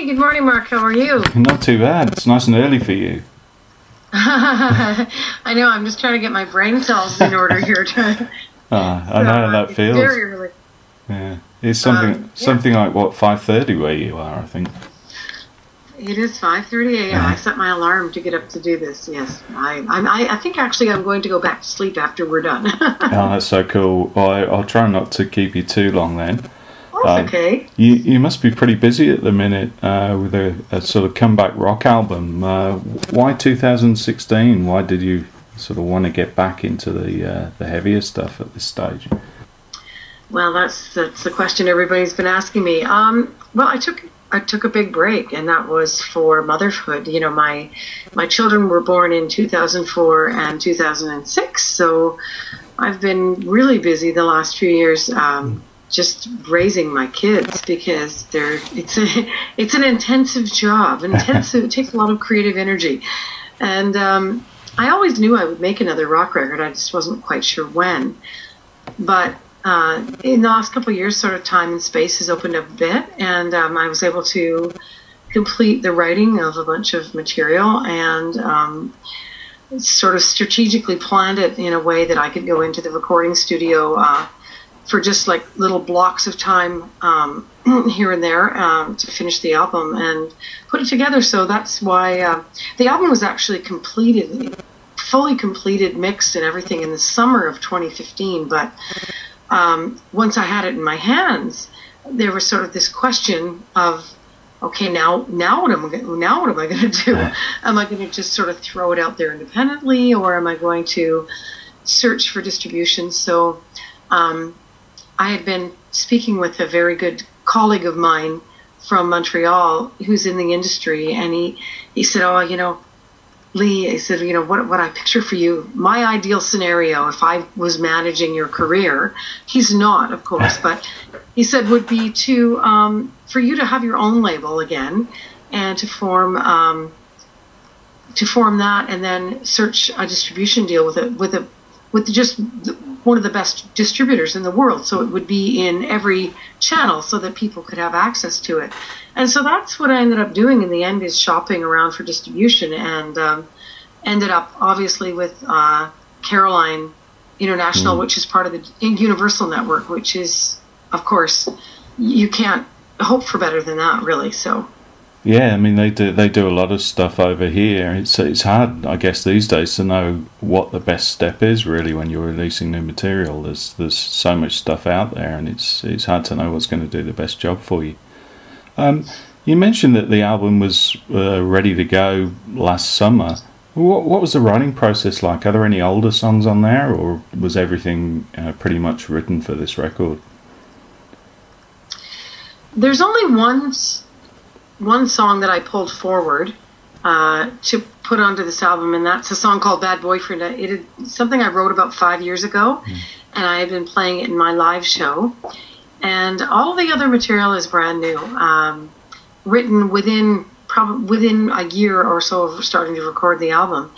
Hey, good morning, Mark. How are you? Not too bad. It's nice and early for you. I know. I'm just trying to get my brain cells in order here. I know how that feels. Very early. Yeah, it's something like what 5:30 where you are, I think. It is 5:30 a.m. I set my alarm to get up to do this. Yes, I think actually I'm going to go back to sleep after we're done. Oh, that's so cool. Well, I'll try not to keep you too long then. That's okay. You must be pretty busy at the minute with a sort of comeback rock album. Why 2016? Why did you sort of want to get back into the heavier stuff at this stage? Well, that's the question everybody's been asking me. Well, I took a big break, and that was for motherhood. You know, my children were born in 2004 and 2006, so I've been really busy the last few years. Just raising my kids, because it's an intensive job. It takes a lot of creative energy, and I always knew I would make another rock record. I just wasn't quite sure when. But in the last couple of years, sort of time and space has opened up a bit, and I was able to complete the writing of a bunch of material, and sort of strategically planned it in a way that I could go into the recording studio for just like little blocks of time here and there to finish the album and put it together. So that's why the album was actually completed, fully completed, mixed and everything in the summer of 2015. But once I had it in my hands, there was sort of this question of, okay, now what am I going to do? Am I going to just sort of throw it out there independently, or am I going to search for distribution? So I had been speaking with a very good colleague of mine from Montreal who's in the industry, and he said, oh, you know, Lee, I said, you know, what I picture for you, my ideal scenario if I was managing your career, he's not, of course, but he said would be to for you to have your own label again, and to form that, and then search a distribution deal with just one of the best distributors in the world, so it would be in every channel so that people could have access to it. And so that's what I ended up doing in the end, is shopping around for distribution, and ended up obviously with Caroline International, which is part of the Universal Network, which is, of course, you can't hope for better than that, really. So yeah, I mean they do a lot of stuff over here. It's hard, I guess, these days to know what the best step is really when you're releasing new material. There's so much stuff out there, and it's hard to know what's going to do the best job for you. You mentioned that the album was ready to go last summer. What was the writing process like? Are there any older songs on there, or was everything pretty much written for this record? There's only one song that I pulled forward to put onto this album, and that's a song called Bad Boyfriend. It is something I wrote about 5 years ago, and I had been playing it in my live show. And all the other material is brand new, written within a year or so of starting to record the album.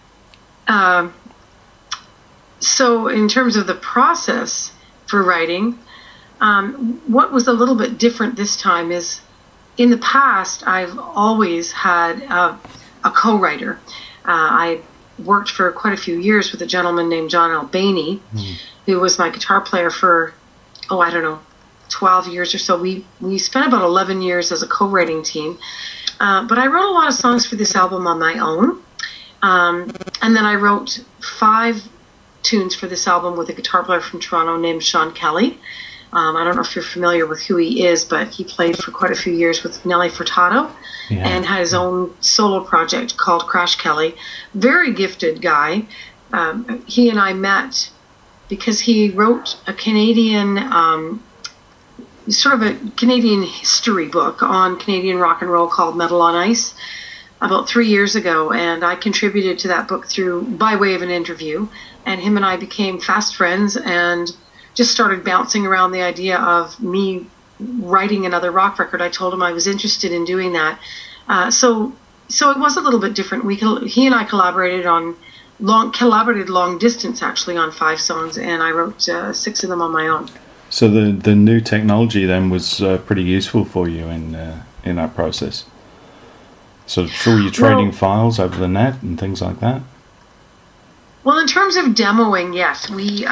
So in terms of the process for writing, what was a little bit different this time is, in the past, I've always had a co-writer. I worked for quite a few years with a gentleman named John Albany, who was my guitar player for, 12 years or so. We spent about 11 years as a co-writing team. But I wrote a lot of songs for this album on my own. And then I wrote 5 tunes for this album with a guitar player from Toronto named Sean Kelly. I don't know if you're familiar with who he is, but he played for quite a few years with Nelly Furtado, and had his own solo project called Crash Kelly. Very gifted guy. He and I met because he wrote a Canadian, sort of a Canadian history book on Canadian rock and roll called Metal on Ice about 3 years ago, and I contributed to that book by way of an interview, and him and I became fast friends, and just started bouncing around the idea of me writing another rock record. I told him I was interested in doing that. So it was a little bit different. He and I collaborated long distance, actually, on 5 songs, and I wrote 6 of them on my own. So the new technology then was pretty useful for you in that process. So sure, you're trading files over the net and things like that. Well, in terms of demoing, yes, we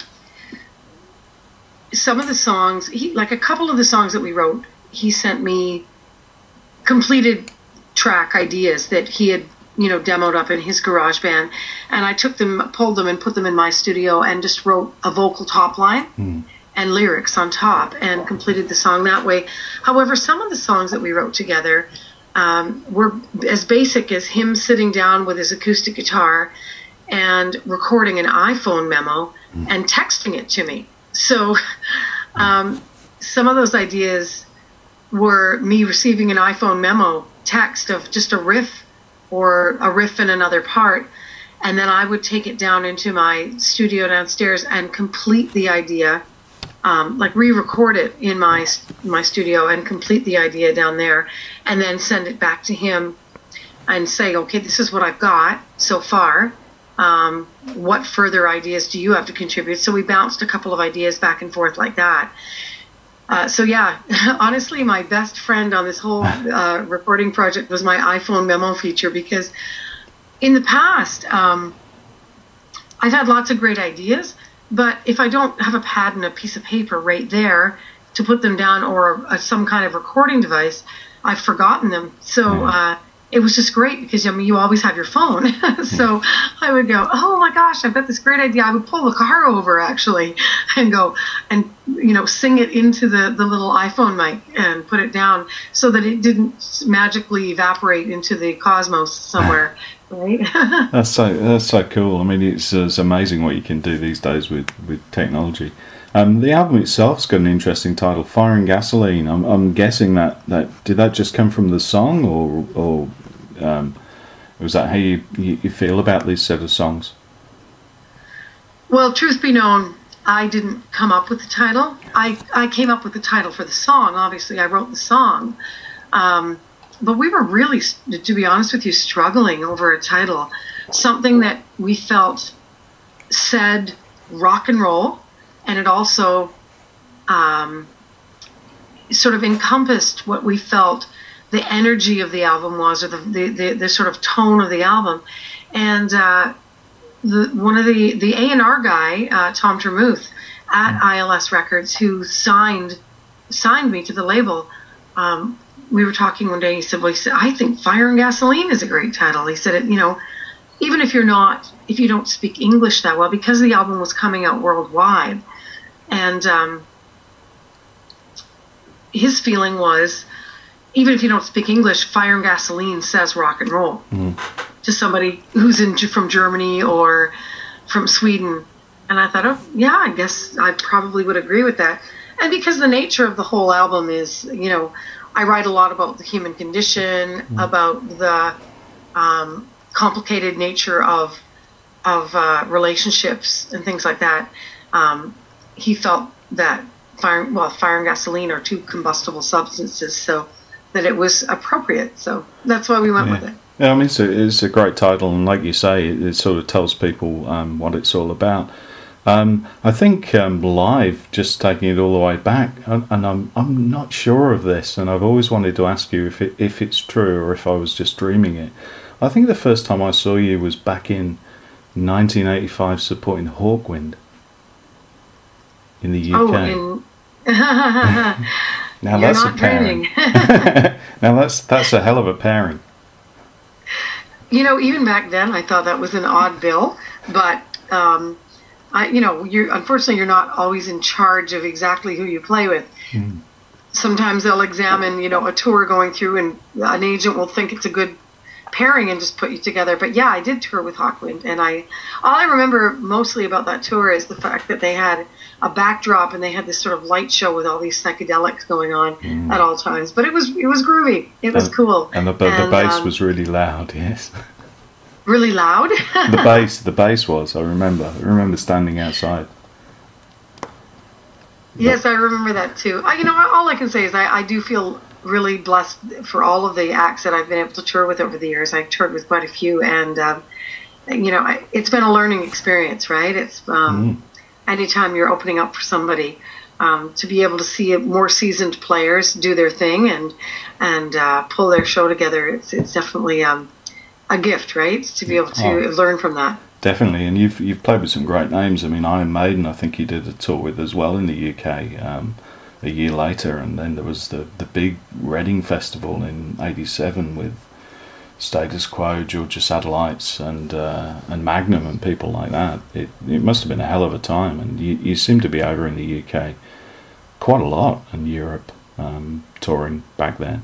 some of the songs, like a couple of the songs that we wrote, he sent me completed track ideas that he had, demoed up in his garage band, and I took them, pulled them, and put them in my studio, and just wrote a vocal top line and lyrics on top, and completed the song that way. However, some of the songs that we wrote together were as basic as him sitting down with his acoustic guitar and recording an iPhone memo and texting it to me. So some of those ideas were me receiving an iPhone memo text of just a riff or a riff in another part, and then I would take it down into my studio downstairs and complete the idea, like re-record it in my studio and complete the idea down there, and then send it back to him and say, okay, this is what I've got so far. What further ideas do you have to contribute? So we bounced a couple of ideas back and forth like that. So yeah, honestly, my best friend on this whole recording project was my iPhone memo feature, because in the past, I've had lots of great ideas, but if I don't have a pad and a piece of paper right there to put them down, or some kind of recording device, I've forgotten them. So it was just great, because you always have your phone. So I would go, oh my gosh, I've got this great idea. I would pull the car over actually and go and sing it into the little iPhone mic and put it down so that it didn't magically evaporate into the cosmos somewhere. Right? That's so cool. I mean, it's amazing what you can do these days with technology. The album itself's got an interesting title, Fire and Gasoline. I'm guessing that did that just come from the song, or was that how you feel about these set of songs? Well, truth be known, I didn't come up with the title. I came up with the title for the song. Obviously, I wrote the song. But we were really, to be honest with you, struggling over a title. Something that we felt said rock and roll, and it also sort of encompassed what we felt the energy of the album was, or the sort of tone of the album. And one of the A&R guy, Tom Termuth at ILS Records, who signed me to the label, we were talking one day. He said, I think Fire and Gasoline is a great title. He said, even if you don't speak English that well, because the album was coming out worldwide, and his feeling was, even if you don't speak English, Fire and Gasoline says rock and roll to somebody who's from Germany or from Sweden. And I thought, oh yeah, I guess I probably would agree with that. And because the nature of the whole album is, I write a lot about the human condition, about the complicated nature of relationships and things like that. He felt that fire and gasoline are two combustible substances, so that it was appropriate. So that's why we went with it. Yeah, I mean, it's a great title, and like you say, it sort of tells people what it's all about. I think live, just taking it all the way back, and I'm not sure of this, and I've always wanted to ask you if it's true or if I was just dreaming it. I think the first time I saw you was back in 1985 supporting Hawkwind in the UK. Now that's a pairing. Now that's a hell of a pairing. Even back then, I thought that was an odd bill, but unfortunately, you're not always in charge of exactly who you play with. Sometimes they'll examine, a tour going through, and an agent will think it's a good pairing and just put you together. But yeah, I did tour with Hawkwind, and all I remember mostly about that tour is the fact that they had a backdrop and they had this sort of light show with all these psychedelics going on at all times. But it was groovy. It was cool. And the bass was really loud. Yes. Really loud. the bass was. I remember standing outside. Yes, I remember that too. All I can say is I do feel really blessed for all of the acts that I've been able to tour with over the years. I've toured with quite a few, and it's been a learning experience, right? It's anytime you're opening up for somebody, to be able to see more seasoned players do their thing and pull their show together. It's definitely a gift, right? To be able to learn from that. Definitely, and you've played with some great names. I mean, Iron Maiden, I think you did a tour with as well in the UK a year later, and then there was the big Reading Festival in '87 with Status Quo, Georgia Satellites, and Magnum and people like that. It must have been a hell of a time, and you seem to be over in the UK quite a lot, and Europe touring back then.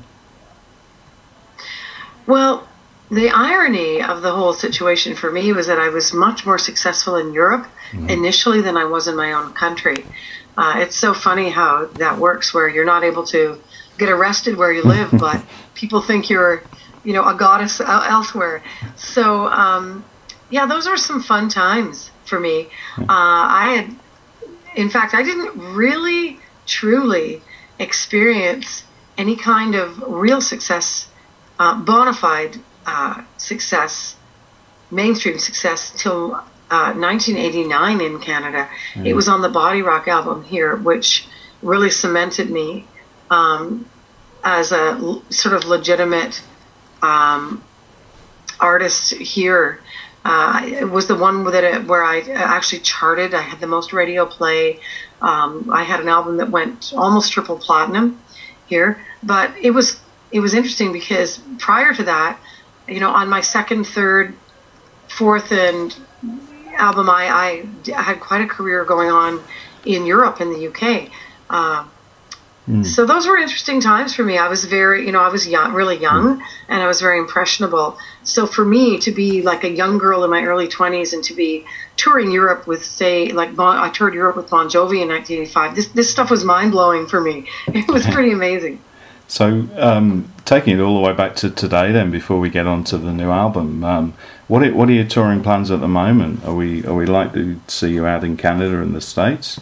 Well, the irony of the whole situation for me was that I was much more successful in Europe initially than I was in my own country. It's so funny how that works, where you're not able to get arrested where you live, but people think you're, a goddess elsewhere. So, yeah, those were some fun times for me. In fact, I didn't really, truly experience any kind of real success, bona fide success, mainstream success, till 1989 in Canada. It was on the Body Rock album here, which really cemented me as a sort of legitimate artist here. It was the one where I actually charted. I had the most radio play. I had an album that went almost triple platinum here. But it was interesting because prior to that, on my second, third, fourth, and album, I had quite a career going on in Europe, in the UK. So those were interesting times for me. I was I was young, really young, and I was very impressionable. So for me to be like a young girl in my early 20s and to be touring Europe with, say, I toured Europe with Bon Jovi in 1985. This stuff was mind-blowing for me. It was pretty amazing. So, taking it all the way back to today, then, before we get on to the new album, what are your touring plans at the moment? Are we likely to see you out in Canada and the States?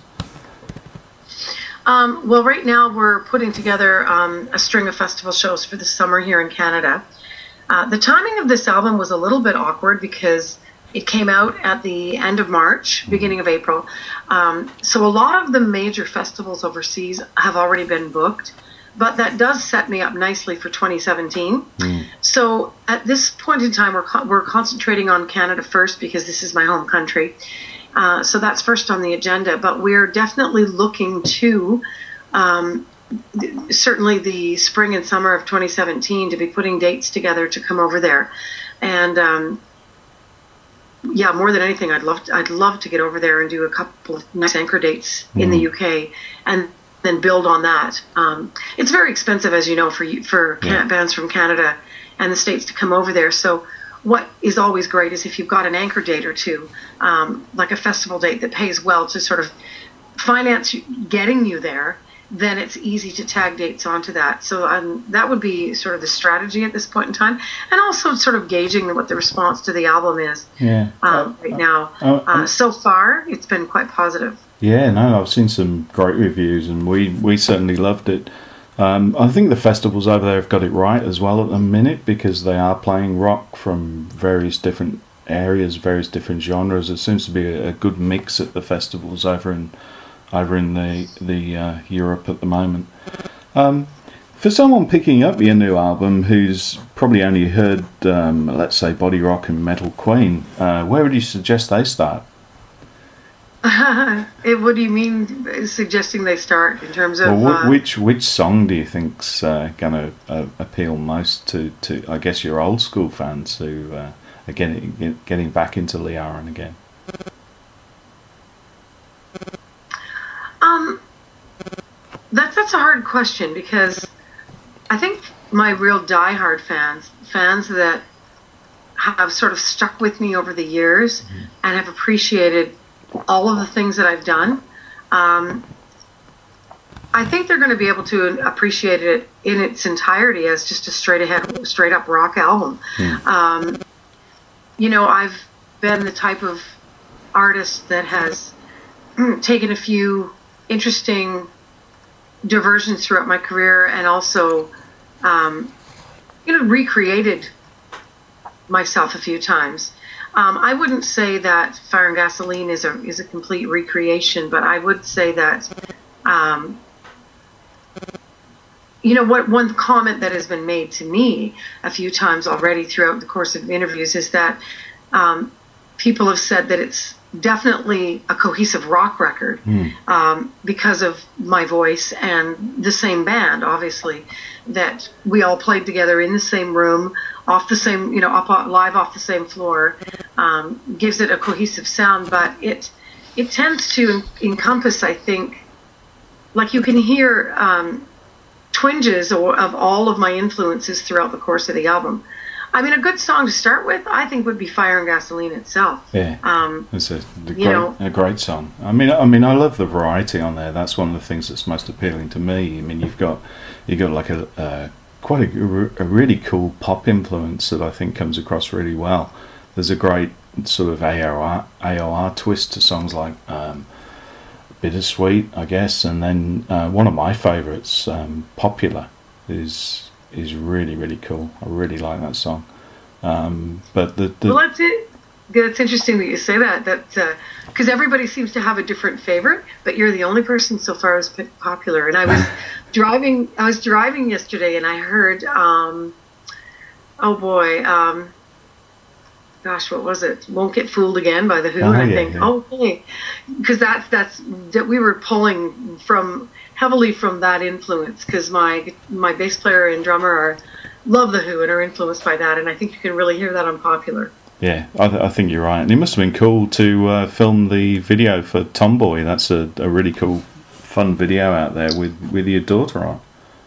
Well, right now we're putting together a string of festival shows for the summer here in Canada. The timing of this album was a little bit awkward because it came out at the end of March, beginning of April. So a lot of the major festivals overseas have already been booked. But that does set me up nicely for 2017. So at this point in time, we're concentrating on Canada first because this is my home country. So that's first on the agenda. But we're definitely looking to, certainly the spring and summer of 2017, to be putting dates together to come over there. And yeah, more than anything, I'd love to get over there and do a couple of nice anchor dates in the UK, and then build on that. It's very expensive, as you know, for bands from Canada and the States to come over there. So what is always great is if you've got an anchor date or two, like a festival date that pays well to sort of finance getting you there, then it's easy to tag dates onto that. So that would be sort of the strategy at this point in time, and also sort of gauging what the response to the album is right now. So far, it's been quite positive. Yeah, no, I've seen some great reviews, and we certainly loved it. I think the festivals over there have got it right as well at the minute, because they are playing rock from various different areas, various different genres. There seems to be a good mix at the festivals over in the Europe at the moment. For someone picking up your new album who's probably only heard, let's say, Body Rock and Metal Queen, where would you suggest they start? What do you mean, suggesting they start in terms of? Well, which song do you think's going to appeal most to I guess your old school fans who are getting back into Lee Aaron again? That's a hard question, because I think my real diehard fans that have sort of stuck with me over the years and have appreciated all of the things that I've done, I think they're going to be able to appreciate it in its entirety as just a straight up rock album. I've been the type of artist that has taken a few interesting diversions throughout my career, and also recreated myself a few times. I wouldn't say that Fire and Gasoline is a complete recreation, but I would say that Um, you know, what one comment that has been made to me a few times already throughout the course of interviews is that people have said that it's definitely a cohesive rock record because of my voice and the same band, obviously, that we all played together in the same room, off the same, you know, live off the same floor, gives it a cohesive sound. But it tends to encompass, I think, like you can hear twinges of all of my influences throughout the course of the album. I mean, a good song to start with, I think, would be "Fire and Gasoline" itself. Yeah, it's a great song. I mean, I love the variety on there. That's one of the things that's most appealing to me. I mean, you've got like quite a really cool pop influence that I think comes across really well. There's a great sort of AOR twist to songs like Bittersweet, I guess, and then one of my favourites, Popular, is really, really cool. I really like that song. But well, that's it. That's interesting that you say that. Because everybody seems to have a different favorite, but you're the only person so far who's picked Popular. And I was driving. I was driving yesterday, and I heard. Oh boy. Gosh, what was it? "Won't Get Fooled Again" by The Who. And I think, okay, because that's we were pulling heavily from that influence, because my bass player and drummer love The Who and are influenced by that, and I think you can really hear that on Popular. Yeah, I think you're right. And it must have been cool to film the video for Tomboy. That's a really cool, fun video out there with your daughter on.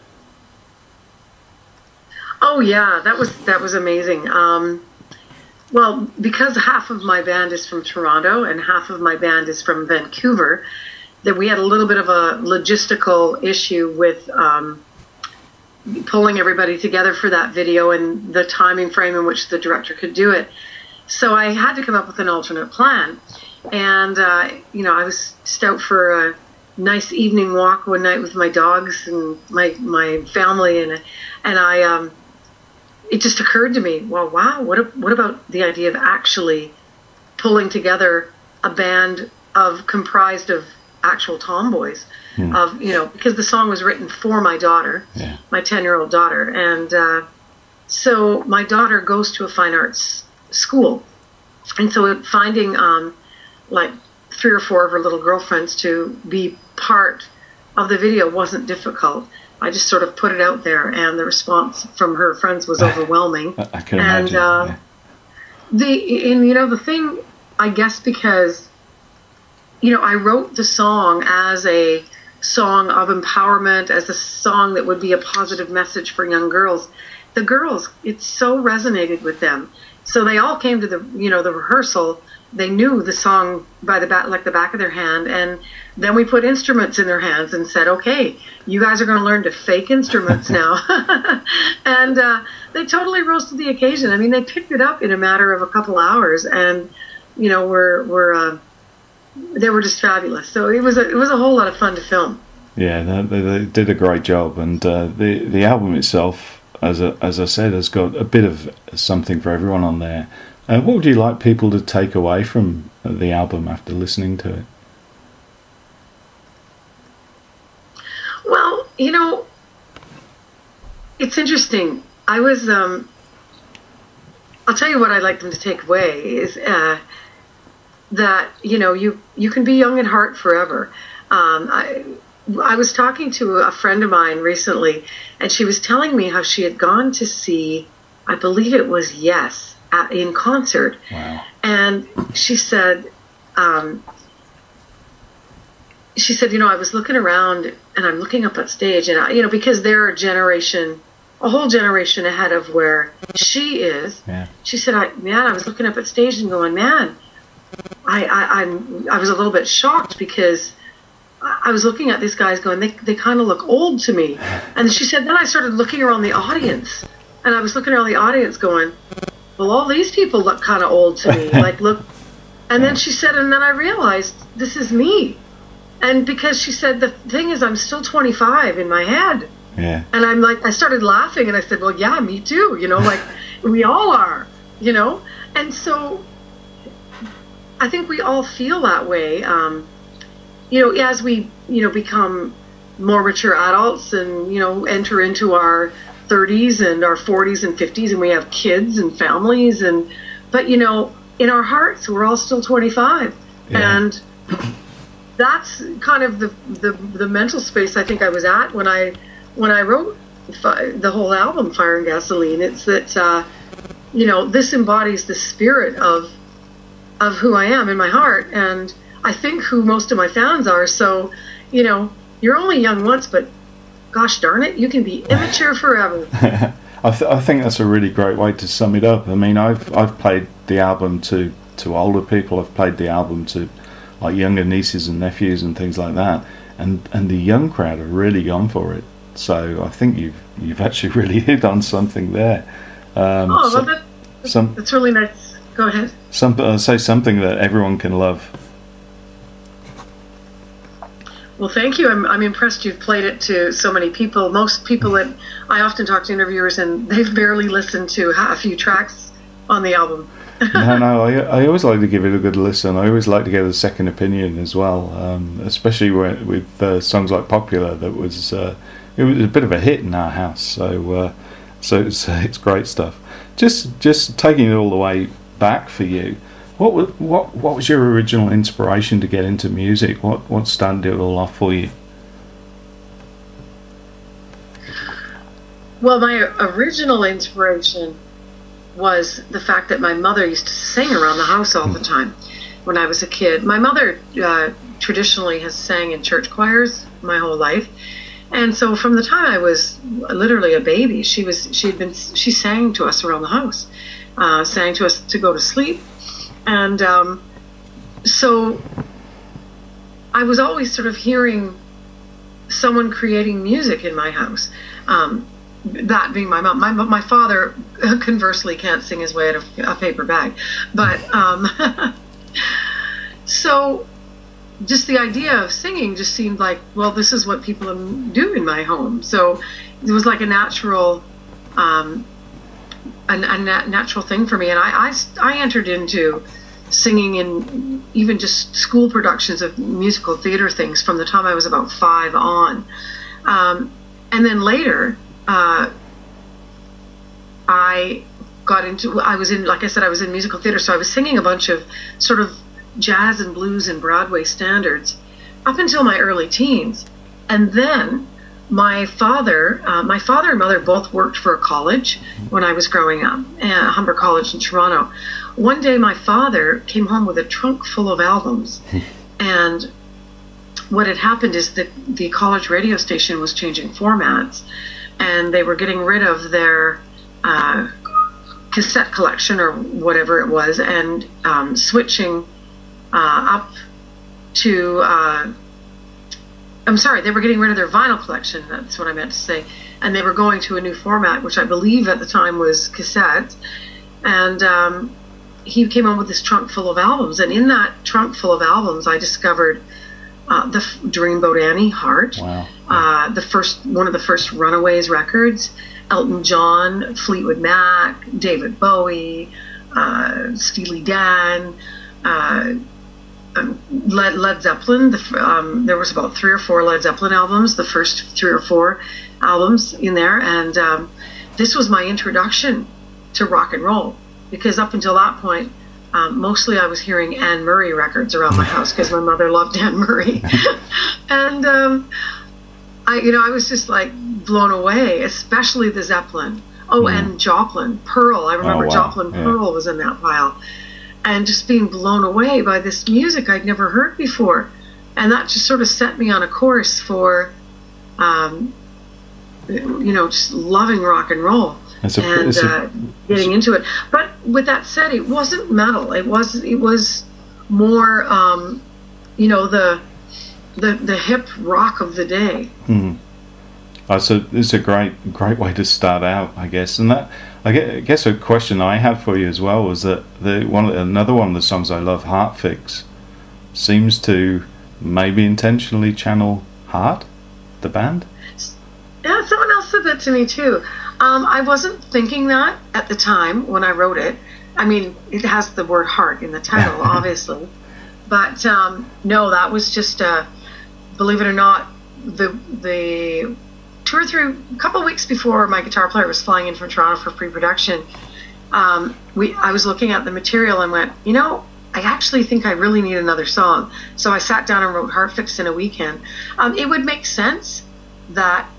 Oh yeah, that was amazing. Well, because half of my band is from Toronto and half of my band is from Vancouver, that we had a little bit of a logistical issue with pulling everybody together for that video and the timing frame in which the director could do it. So I had to come up with an alternate plan. And, you know, I was stoked for a nice evening walk one night with my dogs and my family, and I it just occurred to me, well, wow, what about the idea of actually pulling together a band comprised of actual tomboys, of, you know, because the song was written for my daughter, my 10-year-old daughter, and so my daughter goes to a fine arts school, and so finding like 3 or 4 of her little girlfriends to be part of the video wasn't difficult. I just sort of put it out there, and the response from her friends was overwhelming. I can imagine. And you know, the thing, I guess, because, you know, I wrote the song as a song of empowerment, as a song that would be a positive message for young girls. The girls, it so resonated with them. So they all came to the rehearsal. They knew the song by the back of their hand, and then we put instruments in their hands and said, okay, you guys are going to learn to fake instruments now. And they totally rose to the occasion. I mean, they picked it up in a matter of a couple hours, and, you know, they were just fabulous. So it was a whole lot of fun to film. Yeah, they did a great job, and the album itself, as I said, has got a bit of something for everyone on there. What would you like people to take away from the album after listening to it? Well, you know, it's interesting. I was, I'll tell you what I'd like them to take away is that, you know, you can be young at heart forever. I was talking to a friend of mine recently, and she was telling me how she had gone to see, I believe it was Yes, in concert. Wow. And she said, you know, I was looking around and I'm looking up at stage, and you know, because they're a whole generation ahead of where she is. Yeah. She said, I was looking up at stage and going, man, I was a little bit shocked, because I was looking at these guys going, they kind of look old to me. And she said, then I started looking around the audience, and I was looking around the audience going, well, all these people look kind of old to me. Like, look. And then she said, and then I realized this is me. And because she said, the thing is, I'm still 25 in my head. Yeah. And I'm like, I started laughing, and I said, well, yeah, me too. You know, like, we all are, you know. And so I think we all feel that way. as we, become more mature adults and, enter into our 30s and our 40s and 50s, and we have kids and families, but in our hearts, we're all still 25. Yeah. And that's kind of the mental space I think I was at when I wrote the whole album, Fire and Gasoline. It's that, this embodies the spirit of who I am in my heart, and I think who most of my fans are. So, you're only young once, but gosh darn it, you can be immature forever. I think that's a really great way to sum it up. I mean, I've played the album to older people. I've played the album to like younger nieces and nephews and things like that, and the young crowd have really gone for it. So I think you've actually really hit on something there. That's really nice. Go ahead. Say something that everyone can love. Well, thank you. I'm impressed you've played it to so many people. Most people that I often talk to interviewers, and they've barely listened to a few tracks on the album. No, I always like to give it a good listen. I always like to get a second opinion as well, especially with songs like Popular. That was it was a bit of a hit in our house. So it's great stuff. Just taking it all the way back for you. What was your original inspiration to get into music? What started it all off for you? Well, my original inspiration was the fact that my mother used to sing around the house all the time when I was a kid. My mother traditionally has sang in church choirs my whole life, and so from the time I was literally a baby, she sang to us around the house, sang to us to go to sleep. And so I was always sort of hearing someone creating music in my house, that being my mom. My father, conversely, can't sing his way out of a paper bag. But so just the idea of singing just seemed like, well, this is what people do in my home. So it was like a natural natural thing for me. And I entered into singing in even just school productions of musical theater things from the time I was about 5 on. And then later, I was in musical theater, so I was singing a bunch of sort of jazz and blues and Broadway standards up until my early teens. And then my father and mother both worked for a college when I was growing up, Humber College in Toronto. One day my father came home with a trunk full of albums, and what had happened is that the college radio station was changing formats, and they were getting rid of their cassette collection or whatever it was, and switching up to they were getting rid of their vinyl collection, that's what I meant to say, and they were going to a new format, which I believe at the time was cassette. And he came home with this trunk full of albums, and in that trunk full of albums I discovered the Dreamboat Annie, Heart, wow. One of the first Runaways records, Elton John, Fleetwood Mac, David Bowie, Steely Dan, Led Zeppelin. There was about 3 or 4 Led Zeppelin albums, the first 3 or 4 albums in there, and this was my introduction to rock and roll, because up until that point, mostly I was hearing Anne Murray records around my house because my mother loved Anne Murray. And I was just like blown away, especially the Zeppelin. And Joplin, Pearl. I remember Joplin, yeah. Pearl was in that pile. And just being blown away by this music I'd never heard before. And that just sort of set me on a course for, just loving rock and roll. Getting into it. But with that said, it wasn't metal. It was more, the hip rock of the day. Mm. So it's a great way to start out, I guess. And that, I guess, a question I have for you as well was that another one of the songs I love, Heart Fix, seems to maybe intentionally channel Heart, the band. Yeah, someone else said that to me too. I wasn't thinking that at the time when I wrote it. I mean, it has the word heart in the title, obviously. But no, that was just believe it or not, the couple of weeks before my guitar player was flying in from Toronto for pre-production, I was looking at the material and went, I actually think I really need another song. So I sat down and wrote Heart Fix in a weekend. It would make sense that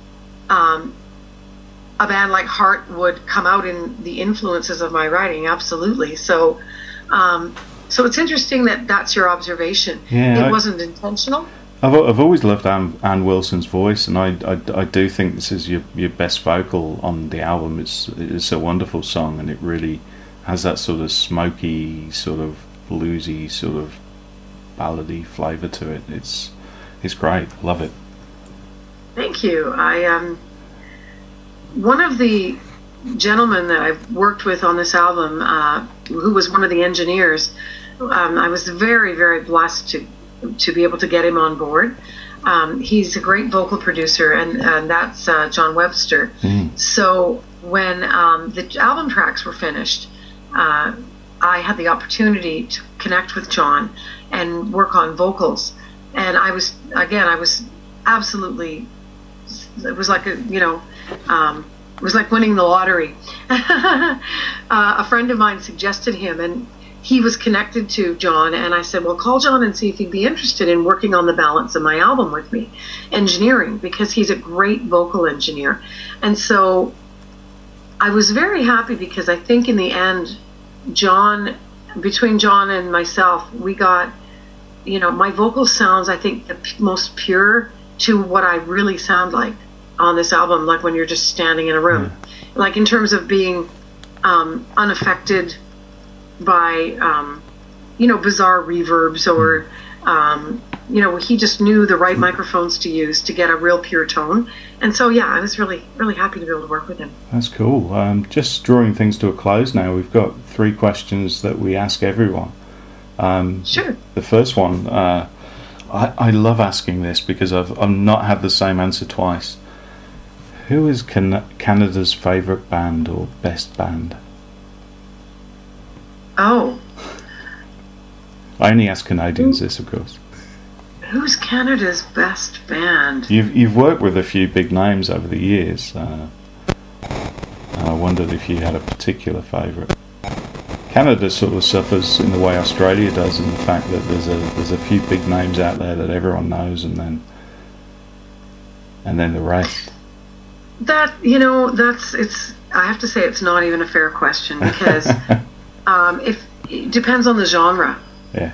a band like Heart would come out in the influences of my writing, absolutely. So it's interesting that that's your observation. Yeah, it wasn't intentional. I've always loved Ann Wilson's voice, and I do think this is your best vocal on the album. It's a wonderful song, and it really has that sort of smoky, sort of bluesy, sort of ballady flavour to it. It's great. Love it. Thank you. One of the gentlemen that I've worked with on this album, who was one of the engineers, I was very, very blessed to be able to get him on board. He's a great vocal producer, and that's John Webster. So when the album tracks were finished, I had the opportunity to connect with John and work on vocals. And I was absolutely, it was like it was like winning the lottery. A friend of mine suggested him, and he was connected to John, and I said, well, call John and see if he'd be interested in working on the balance of my album with me, engineering, because he's a great vocal engineer. And so I was very happy, because I think in the end, between John and myself, we got, my vocal sounds, I think, the most pure to what I really sound like on this album, like when you're just standing in a room. Like in terms of being unaffected by bizarre reverbs, or he just knew the right microphones to use to get a real pure tone. And so I was really, really happy to be able to work with him. That's cool. Just drawing things to a close now, we've got 3 questions that we ask everyone. Sure. The first one, I love asking this because I've not had the same answer twice. Who is Canada's favourite band or best band? Oh. I only ask Canadians this, of course. Who's Canada's best band? You've worked with a few big names over the years. I wondered if you had a particular favourite. Canada sort of suffers in the way Australia does, in the fact that there's a few big names out there that everyone knows, and then the rest. That I have to say it's not even a fair question, because if it depends on the genre. Yeah.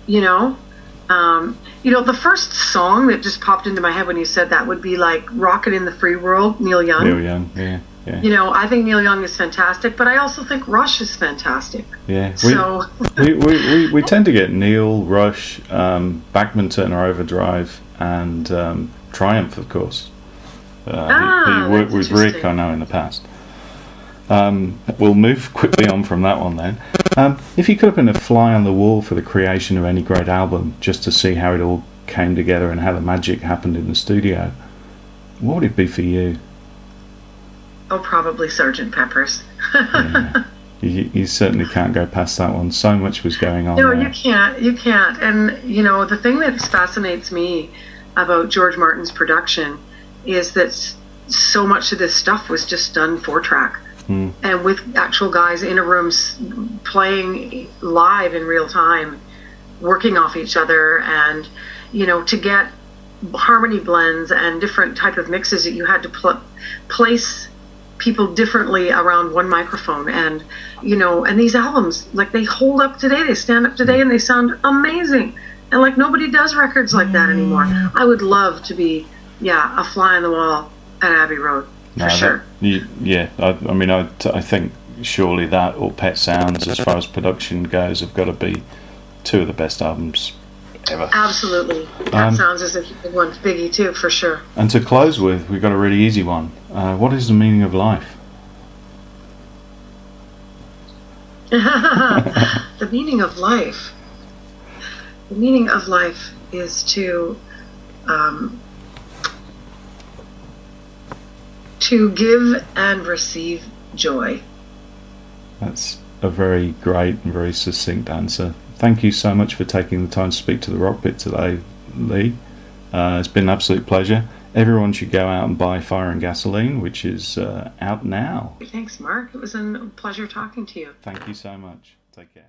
The first song that just popped into my head when you said that would be like "Rocket in the Free World," Neil Young. Neil Young, yeah. I think Neil Young is fantastic, but I also think Rush is fantastic. Yeah. We tend to get Neil, Rush, Bachman Turner Overdrive, and Triumph, of course. He worked with Rick, I know, in the past. We'll move quickly on from that one then. If you could have been a fly on the wall for the creation of any great album, just to see how it all came together and how the magic happened in the studio, what would it be for you? Oh, probably Sgt. Pepper's. Yeah. You certainly can't go past that one. So much was going on. No, there. You can't. And, the thing that fascinates me about George Martin's production is that so much of this stuff was just done 4-track. And with actual guys in a room playing live in real time, working off each other, and to get harmony blends and different type of mixes that you had to place people differently around one microphone. And and these albums, like, they hold up today, they stand up today, and they sound amazing. And like, nobody does records like that anymore. I would love to be a fly on the wall at Abbey Road. For sure. I think surely that or Pet Sounds, as far as production goes, have got to be 2 of the best albums ever. Absolutely. Pet Sounds is a big one. Biggie too, for sure. And to close with, we've got a really easy one. What is the meaning of life? The meaning of life. The meaning of life is to give and receive joy. That's a very great and very succinct answer. Thank you so much for taking the time to speak to the Rockpit today, Lee. It's been an absolute pleasure. Everyone should go out and buy Fire and Gasoline, which is out now. Thanks, Mark. It was a pleasure talking to you. Thank you so much. Take care.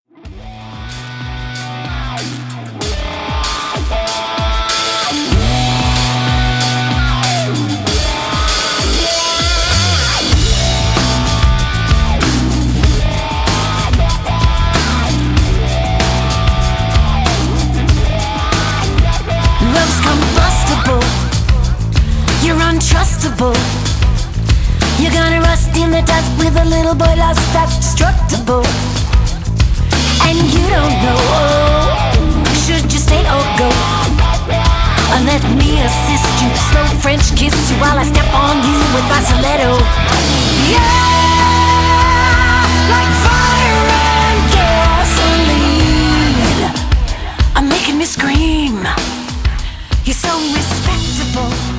Love's combustible. You're untrustable. You're gonna rust in the dust with a little boy lost that's destructible. And you don't know, should you stay or go? Let me assist you, slow French kiss you while I step on you with my stiletto. Yeah, like fire and gasoline, I'm making me scream. You're so respectable.